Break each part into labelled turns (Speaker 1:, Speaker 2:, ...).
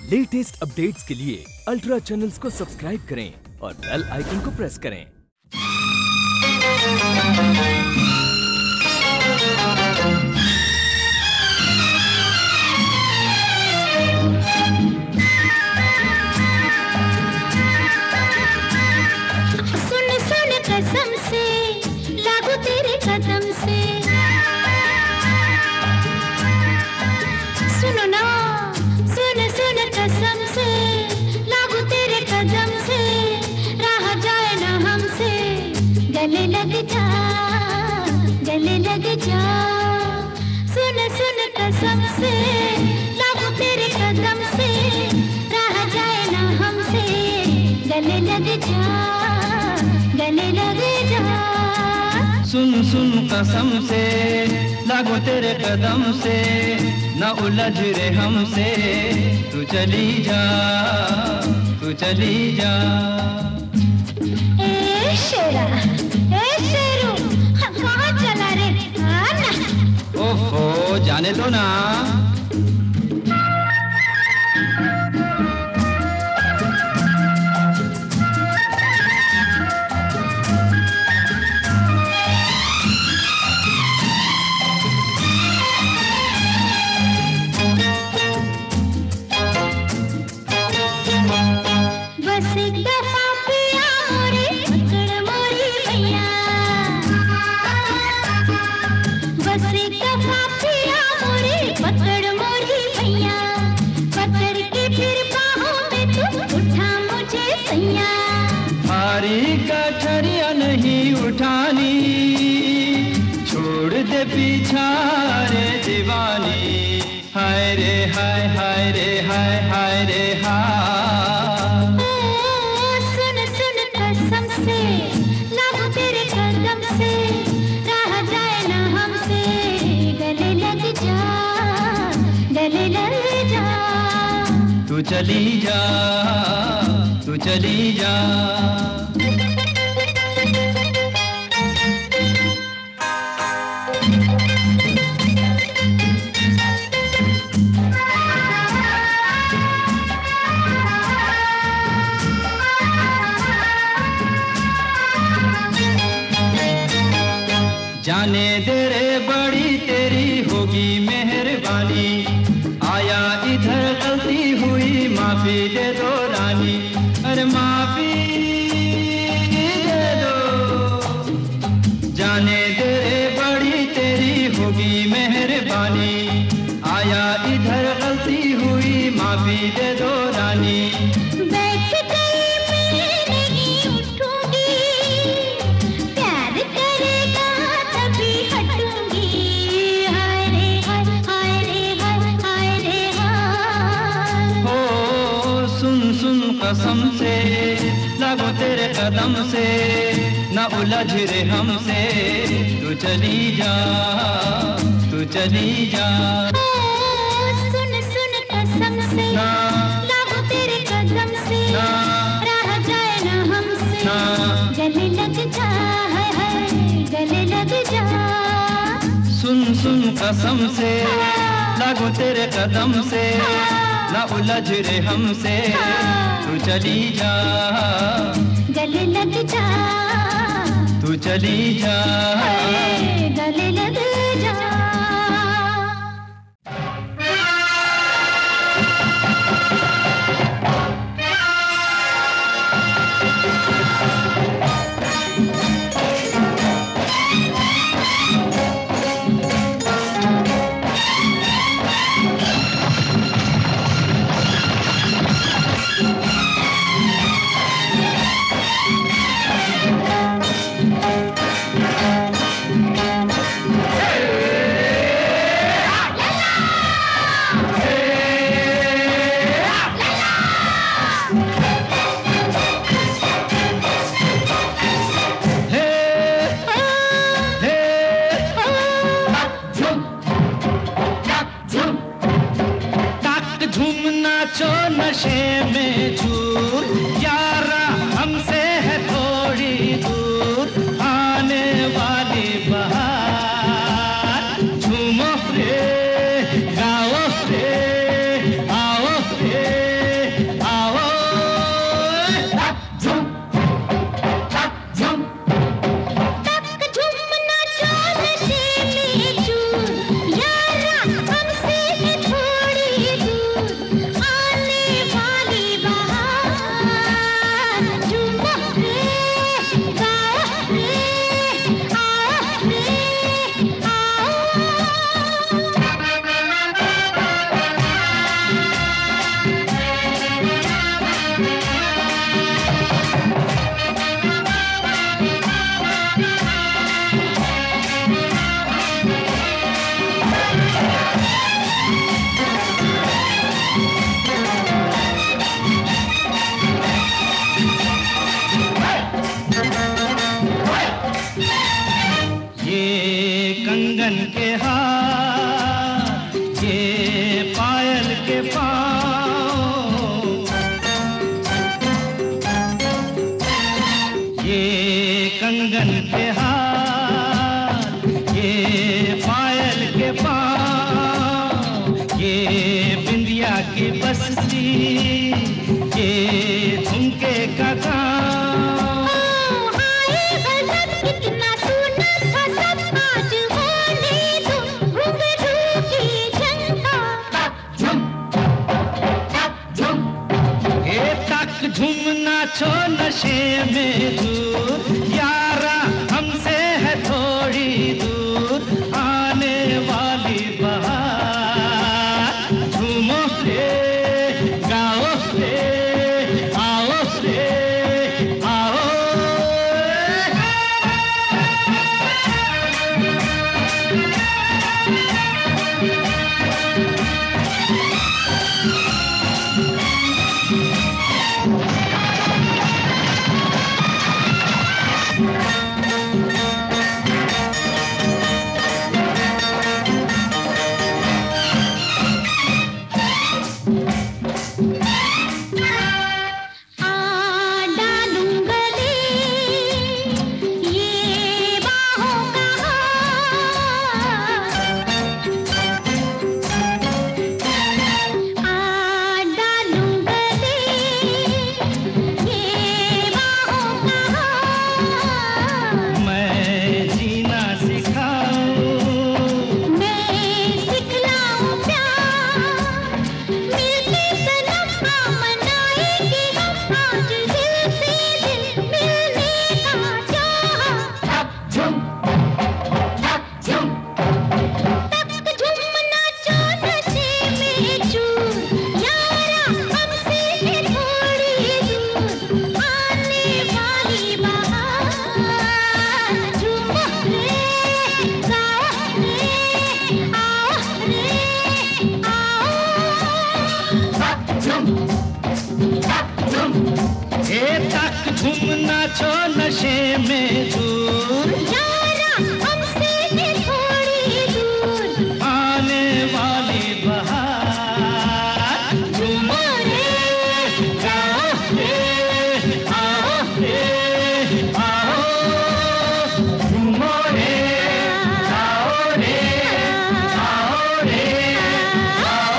Speaker 1: Latest updates के लिए ultra channels को सब्सक्राइब करें और बेल आइकन को प्रेस करें।
Speaker 2: सुन सुन कसम से लागू तेरे कदम से, सुनो ना सुन सुन कसम से लागू तेरे कदम से, रहा जाए ना हमसे, गले लग जा गले लग जा। सुन सुन कसम से लागू तेरे कदम से, रहा जाए ना हमसे, गले लग जा गले लग जा।
Speaker 3: सुन सुन कसम से लागो तेरे कदम से, न उलझ रे हमसे, तू चली जा तू चली जा।
Speaker 2: ए शेरा ए शेरू, कहाँ चला रे? आना।
Speaker 3: ओहो जाने दो ना।
Speaker 2: बस एक दफा पिया मोरे पकड़ मोरी भैया, बस एक दफा पिया मोरे पकड़ मोरी भैया, पकड़ के फिर बाहों में तू उठा मुझे सैया।
Speaker 3: भारी गठरिया नहीं उठानी, छोड़ दे पीछा रे दीवानी, हाय रे हाय हाय रे हाय हाय रे हाय।
Speaker 2: सुन सुन कसम से लागू तेरे कदम से, रहा जाए ना हमसे, गले लग जा गले लग जा।
Speaker 3: तू चली जा तू चली जा। जाने दे रे बड़ी तेरी होगी मेहरबानी, आया इधर गलती हुई माफी दे दो रानी, अरे माफी दे दो। जाने दे रे बड़ी तेरी होगी मेहरबानी, आया इधर गलती हुई माफी दे दो रानी।
Speaker 2: बैठ गई मैं नहीं उठूंगी, प्यार करेगा तभी हटूंगी, हाय रे हाय हाय रे हाय हाय रे हाय।
Speaker 3: हो सुन सुन कसम से लागो तेरे कदम से, न उलझ रे हमसे, तू चली जा तू चली जा।
Speaker 2: सुन सुन कसम से
Speaker 3: ना
Speaker 2: लागू तेरे कदम से,
Speaker 3: ना
Speaker 2: रहा जाए ना हमसे,
Speaker 3: ना
Speaker 2: गले लग जा हाय हाय गले लग जा।
Speaker 3: सुन सुन कसम से लागो तेरे कदम से, न उलझ रे हमसे, तू चली जा
Speaker 2: गले लग जा
Speaker 3: तू चली जा।
Speaker 2: गले लग जा।
Speaker 3: नशे में चूर यारा हमसे है थोड़ी दूर, आने वाली बहार झूमो रे गाओ रे आओ रे। की बस्ती ये झुमके का काम।
Speaker 2: हाय गजब कितना सुना था सब, आज बोले तुम घुंघरू की झंका।
Speaker 3: ये तक झुम नाचो नशे में दूर, यारा हमसे है थोड़ी दूर आने वाली बहार। झूमो रे गाओ रे आओ रे आओ। झूम नाचो नशे में दूर,
Speaker 2: यारा हमसे है थोड़ी दूर
Speaker 3: आने वाली बहार। झूमो रे गाओ रे आओ रे आओ। झूमो रे गाओ रे आओ रे आओ।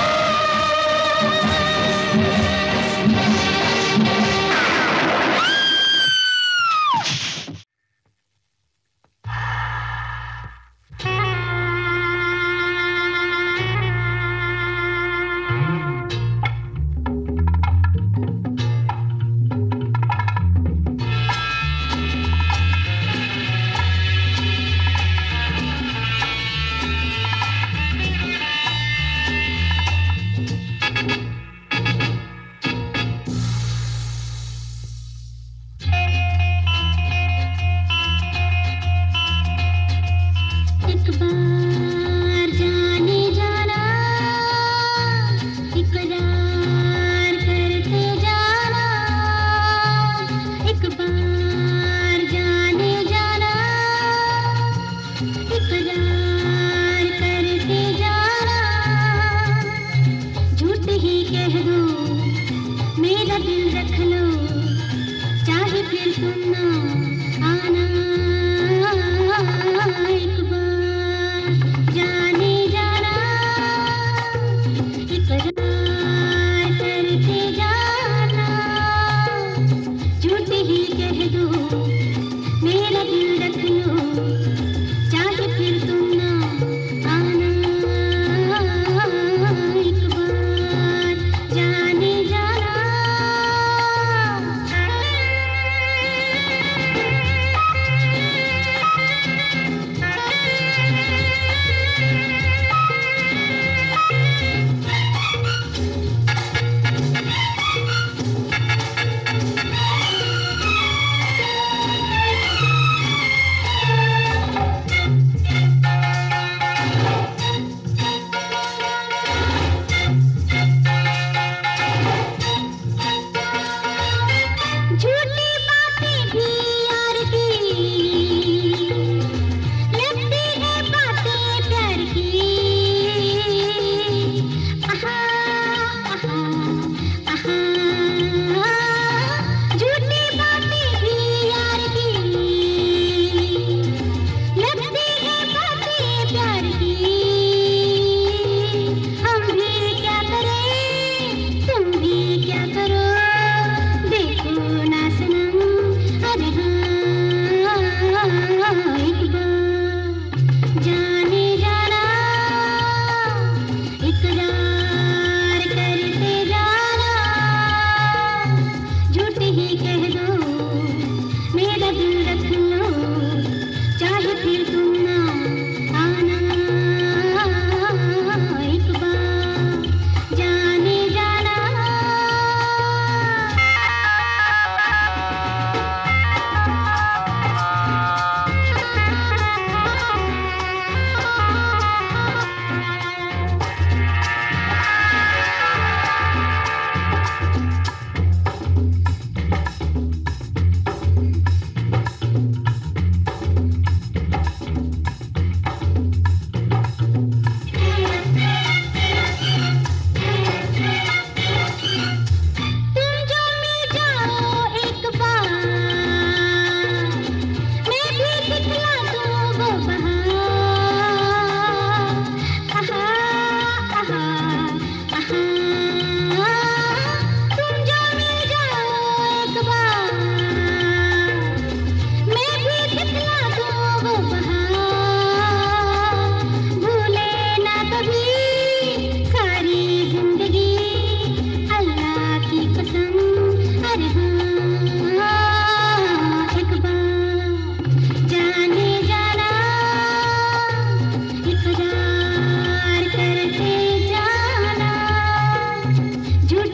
Speaker 2: एक बार जाने जाना, इकरार करते जाना। एक बार जाने जाना, इकरार करते जाना। झूठ ही कह दो मेरा दिल रख लो, चाहे फिर तुम ना आना। एक बार जाने जाना, इकरार करते जाना। झूठ ही कह दो मेरा दिल रख लो, चाहे फिर तुम ना आना। एक बार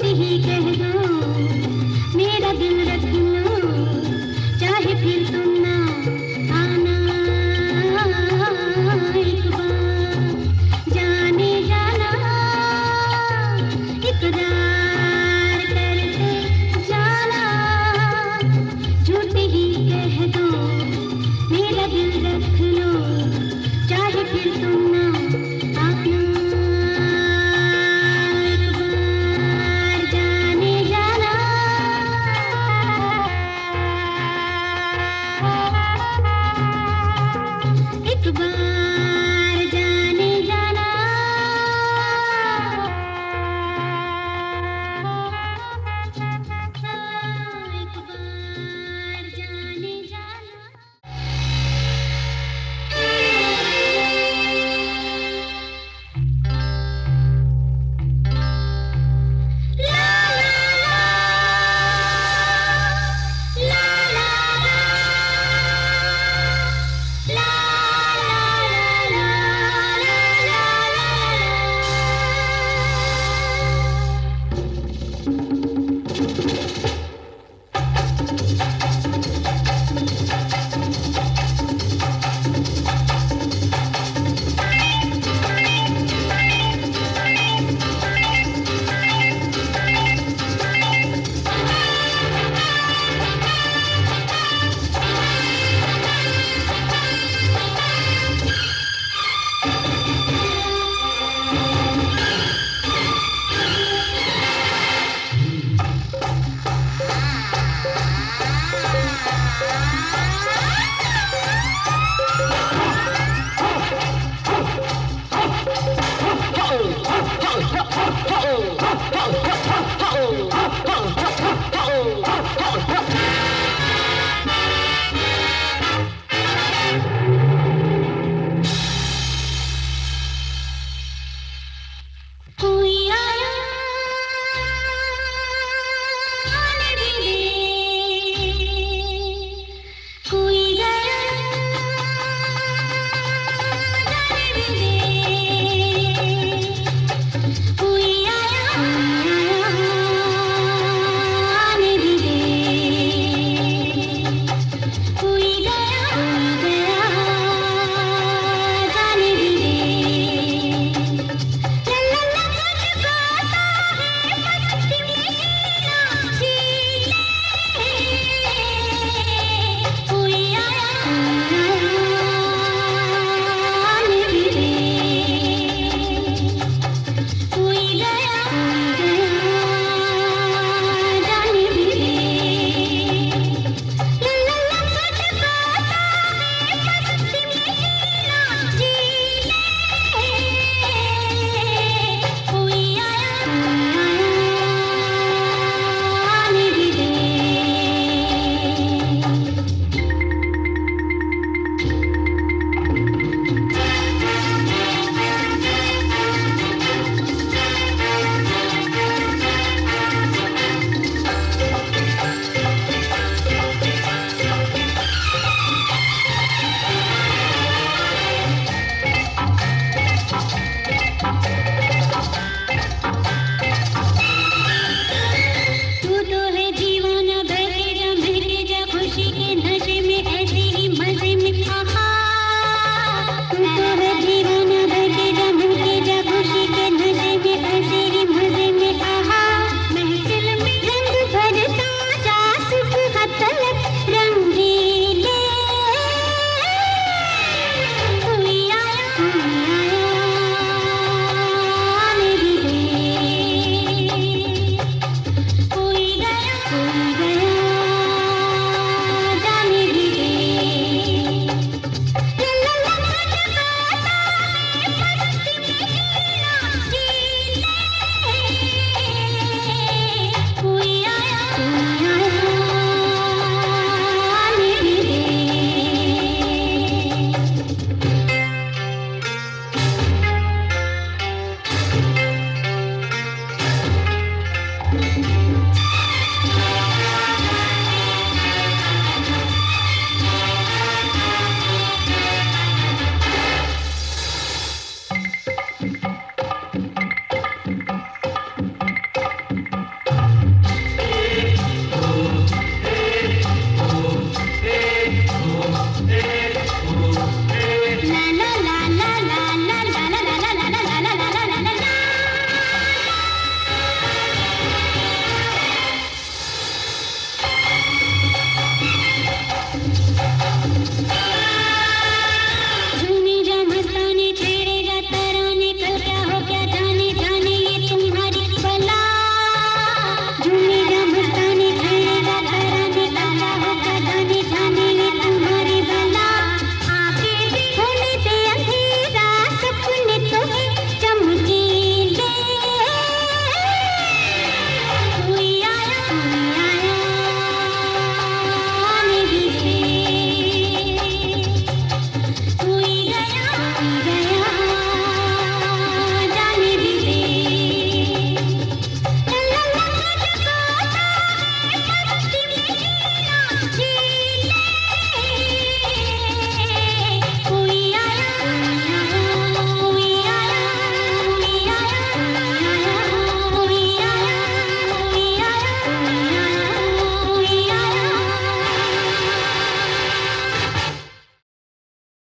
Speaker 2: ही कह दो, मेरा दिल रख